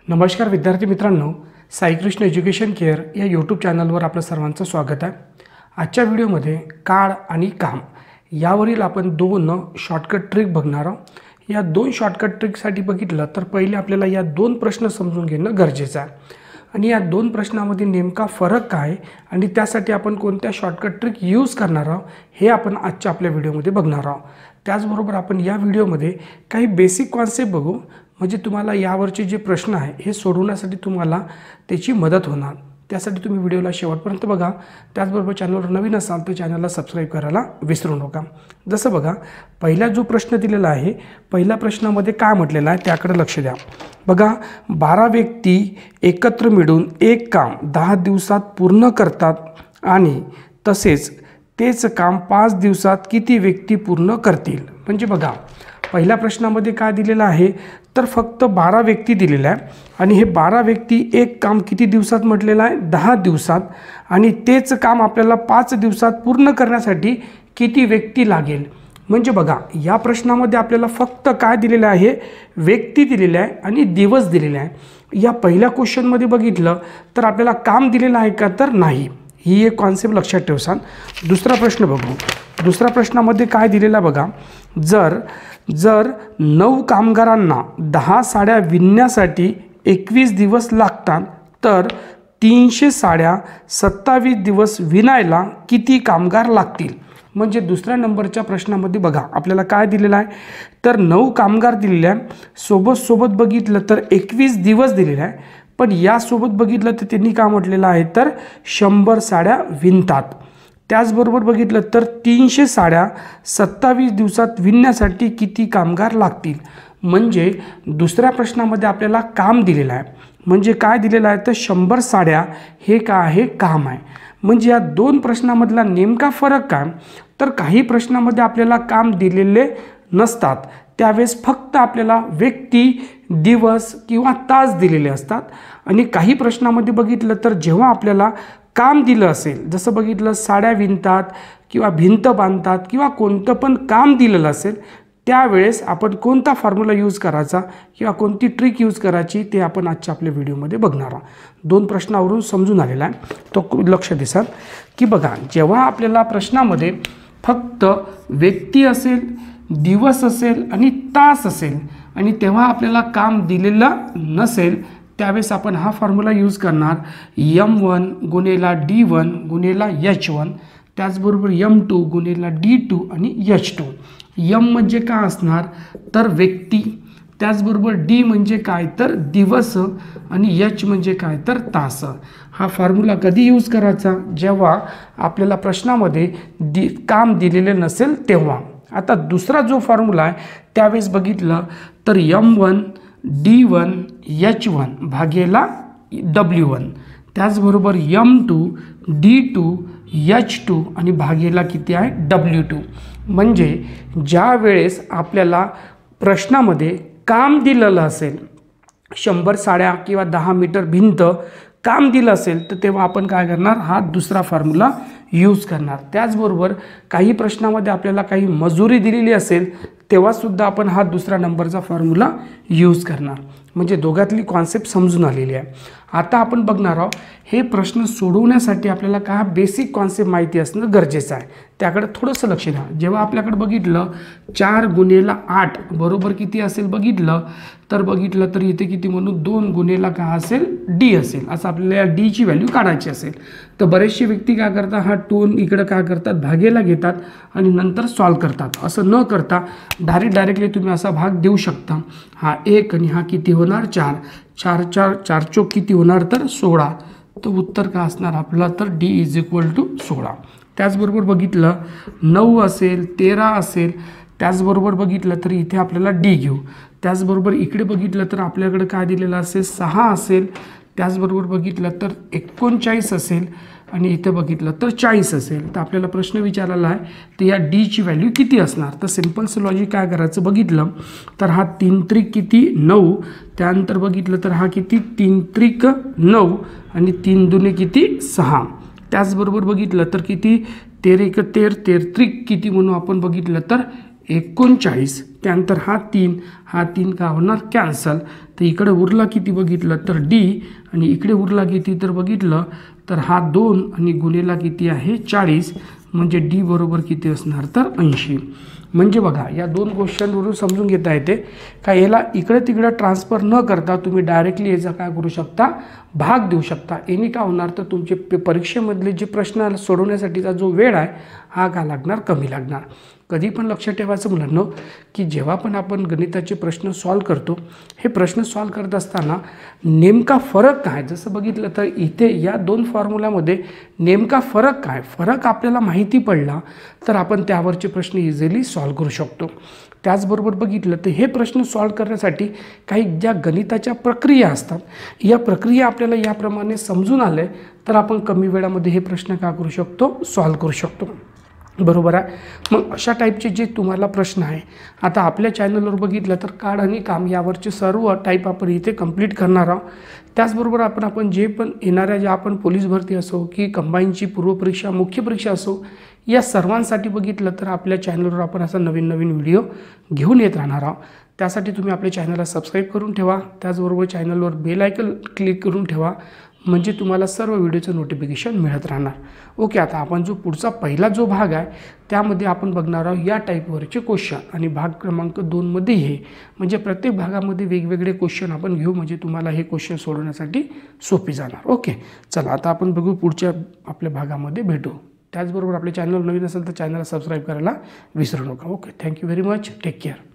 नमस्कार विद्यार्थी मित्रांनो, साईकृष्ण एज्युकेशन केअर या यूट्यूब चॅनलवर आपलं सर्वांचं स्वागत आहे। आजच्या व्हिडिओमध्ये काळ आणि काम यावरील आपण दोन शॉर्टकट ट्रिक बघणार आहोत। या दोन शॉर्टकट ट्रिकसाठी बघितलं तर पहिले आपल्याला या दोन प्रश्न समजून घेणं गरजेचं आहे आणि या दोन प्रश्नांमध्ये नेमका फरक काय आणि त्यासाठी आपण कोणत्या शॉर्टकट ट्रिक यूज करणार आहोत हे आपण आजच्या आपल्या व्हिडिओमध्ये बघणार आहोत। त्याचबरोबर आपण या व्हिडिओमध्ये काही बेसिक कॉन्सेप्ट बघू, म्हणजे तुम्हाला यावरचे जे प्रश्न आहे हे सोडवण्यासाठी तुम्हाला त्याची मदत होणार। त्यासाठी तुम्ही व्हिडिओला शेवटपर्यंत बघा। त्याचबरोबर चॅनलवर नवीन असाल तर चॅनलला सबस्क्राइब करायला विसरू नका। जसं बघा, पहिला जो प्रश्न दिलेला आहे, पहिल्या प्रश्नामध्ये काय म्हटलेलं आहे त्याकडे लक्ष द्या। बघा, 12 व्यक्ती एकत्र मिळून एक काम 10 दिवसात पूर्ण करतात आणि तसेच तेच काम 5 दिवसात किती व्यक्ती पूर्ण करतील। म्हणजे बघा, पहिल्या प्रश्नामध्ये काय दिलेलं आहे तर फक्त 12 व्यक्ती दिलेल्या आहे आणि हे 12 व्यक्ती एक काम किती दिवसात म्हटलेलं आहे 10 दिवसात आणि तेच काम आपल्याला 5 दिवसात पूर्ण करण्यासाठी किती व्यक्ती लागेल। म्हणजे बघा, या प्रश्नामध्ये आपल्याला फक्त काय दिलेलं आहे, व्यक्ती दिलेले आहे आणि दिवस दिलेले आहे। या पहिल्या क्वेश्चनमध्ये बघितलं तर आपल्याला काम दिलेलं आहे का तर नाही, ही एक कॉन्सेप्ट लक्षात ठेवसान। दुसरा प्रश्न बघू। दुसऱ्या प्रश्नामध्ये काय दिलेला बघा, जर 9 कामगारांना 10 साड्या विणण्यासाठी 21 दिवस लागतात तर 300 साड्या 27 दिवस विणायला किती कामगार लागतील। म्हणजे दुसऱ्या नंबरच्या प्रश्नामध्ये बघा आपल्याला काय दिलेलं आहे तर 9 कामगार दिलेले आहे, सोबत बघितलं तर 21 दिवस दिलेले आहे, पण यासोबत बघितलं तर त्यांनी काय म्हटलेलं आहे तर 100 साड्या विणतात। त्याचबरोबर बघितलं तर 300 साड्या 27 दिवसात विणण्यासाठी किती कामगार लागतील। म्हणजे दुसऱ्या प्रश्नामध्ये आपल्याला काम दिलेलं आहे, म्हणजे काय दिलेलं आहे तर 100 साड्या हे काय आहे, काम आहे। म्हणजे या दोन प्रश्नामधला नेमका फरक काय तर काही प्रश्नामध्ये आपल्याला काम दिलेले नसतात, त्यावेळेस फक्त आपल्याला व्यक्ती, दिवस किंवा तास दिलेले असतात आणि काही प्रश्नामध्ये बघितलं तर जेव्हा आपल्याला काम दिलं असेल, जसं बघितलं साड्या विणतात किंवा भिंत बांधतात किंवा कोणतं पण काम दिलेलं असेल त्यावेळेस आपण कोणता फॉर्म्युला यूज करायचा किंवा कोणती ट्रिक यूज करायची ते आपण आजच्या आपल्या व्हिडिओमध्ये बघणार आहोत। दोन प्रश्नावरून समजून आलेला आहे तो लक्ष दिसाल की बघा, जेव्हा आपल्याला प्रश्नामध्ये फक्त व्यक्ती असेल, दिवस असेल आणि तास असेल आणि तेव्हा आपल्याला काम दिलेलं नसेल त्यावेळेस आपण हा फॉर्म्युला यूज करणार M1 गुणेला D1 गुणेला H1, त्याचबरोबर M2 गुणेला D2 आणि H2। M म्हणजे काय असणार तर व्यक्ती, त्याचबरोबर D म्हणजे काय तर दिवस आणि H म्हणजे काय तर तास। हा फॉर्म्युला कधी यूज करायचा जेव्हा आपल्याला प्रश्नामध्ये काम दिलेले नसेल तेव्हा। आता दुसरा जो फॉर्म्युला आहे त्यावेळेस बघितलं तर M1 D1 H1 भागेला W1, त्याचबरोबर M2 D2 H2 आणि भागेला किती आहे W2। म्हणजे ज्या वेळेस आपल्याला प्रश्नामध्ये काम दिलेलं असेल, 100 साड्या किंवा 10 मीटर भिंत काम दिलं असेल तर तेव्हा आपण काय करणार, हा दुसरा फॉर्म्युला यूज करणार। त्याचबरोबर काही प्रश्नामध्ये आपल्याला काही मजुरी दिलेली असेल तेव्हासुद्धा आपण हा दुसरा नंबरचा फॉर्म्युला यूज करणार। म्हणजे दोघातली कॉन्सेप्ट समजून आलेली आहे। आता आपण बघणार आहोत हे प्रश्न सोडवण्यासाठी आपल्याला काय बेसिक कॉन्सेप्ट माहिती असणं गरजेचं आहे, त्याकडे थोडंसं लक्ष द्या। जेव्हा आपल्याकडे बघितलं 4 गुणेला 8 बरोबर किती असेल बघितलं तर इथे किती म्हणू 2 गुणेला काय असेल D असेल, असं आपल्याला या D ची व्हॅल्यू काढायची असेल तर बरेचसे व्यक्ती काय करतात, हा 2 इकडे काय करतात भागेला घेतात आणि नंतर सॉल्व करतात। असं न करता डायरेक्टली तुम्ही असा भाग देऊ शकता, हा 1 आणि हा किती होणार 4, 4 चौक किती होणार तर 16, तर उत्तर काय असणार आपला तर D = 16। त्याचबरोबर बघितलं 9 असेल, 13 असेल, त्याचबरोबर बघितलं तर इथे आपल्याला D घेऊ। त्याचबरोबर इकडे बघितलं तर आपल्याकडे काय दिलेलं असेल 6 असेल, त्याचबरोबर बघितलं तर 39 असेल आणि इथे बघितलं तर 40 असेल। तर आपल्याला प्रश्न विचारला आहे तर या D ची व्हॅल्यू किती असणार, तर सिंपल लॉजिक काय करायचं बघितलं तर हा 3 त्रिक किती 9, त्यानंतर बघितलं तर हा किती 3 त्रिक 9 आणि 3 दुने किती 6, त्याचबरोबर बघितलं तर किती 13 त्रिक किती म्हणून आपण बघितलं तर 39, त्यानंतर हा 3 का होणार कॅन्सल. तर इकडे उरला किती बघितलं तर D आणि इकडे उरला किती तर बघितलं तर हा 2 आणि गुणेला किती आहे 40 म्हणजे D बरोबर किती असणार तर 80. म्हणजे बघा या दोन क्वेश्चनवरून समजून घेता येते का याला इकडे तिकडे ट्रान्सफर न करता तुम्ही डायरेक्टली याचा काय करू शकता भाग देऊ शकता. याने काय होणार तर तुमचे परीक्षेमधले जे प्रश्न सोडवण्यासाठीचा जो वेळ आहे हा काय लागणार कमी लागणार. कधी पण लक्षात ठेवायचं मुलांनो की जेव्हा पण आपण गणिताचे प्रश्न सॉल्व करतो हे प्रश्न सॉल्व करत असताना नेमका फरक काय जसं बघितलं तर इथे या दोन फॉर्म्युल्यामध्ये नेमका फरक काय फरक आपल्याला माहिती पडला तर आपण त्यावरचे प्रश्न इझिली सॉल्व करू शकतो. त्याचबरोबर बघितलं तर हे प्रश्न सॉल्व करण्यासाठी काही ज्या गणिताच्या प्रक्रिया असतात या प्रक्रिया आपल्याला याप्रमाणे समजून आले तर आपण कमी वेळामध्ये हे प्रश्न काय करू शकतो सॉल्व करू शकतो. बरोबर आहे. मग अशा टाईपचे जे तुम्हाला प्रश्न आहे आता आपल्या चॅनलवर बघितलं तर काळ आणि काम यावरचे सर्व टाईप आपण इथे कंप्लीट करणार आहोत. त्याचबरोबर आपण जे पण येणाऱ्या ज्या आपण पोलीस भरती असो की कंबाईनची पूर्वपरीक्षा मुख्य परीक्षा असो या सर्वांसाठी बघितलं तर आपल्या चॅनलवर आपण असा नवीन व्हिडिओ घेऊन येत राहणार आहोत. त्यासाठी तुम्ही आपल्या चॅनलला सबस्क्राईब करून ठेवा. त्याचबरोबर चॅनलवर बेल आयकन क्लिक करून ठेवा म्हणजे तुम्हाला सर्व व्हिडिओचं नोटिफिकेशन मिळत राहणार. ओके. आता आपण जो पुढचा पहिला जो भाग आहे त्यामध्ये आपण बघणार आहोत या टाईपवरचे क्वेश्चन आणि भाग क्रमांक 2मध्ये हे म्हणजे प्रत्येक भागामध्ये वेगवेगळे क्वेश्चन आपण घेऊ म्हणजे तुम्हाला हे क्वेश्चन सोडवण्यासाठी सोपी जाणार. ओके. चला आता आपण बघू पुढच्या आपल्या भागामध्ये भेटू. त्याचबरोबर आपल्या चॅनल नवीन असेल तर चॅनलला सबस्क्राईब करायला विसरू नका. Okay. Thank you very much. Take care.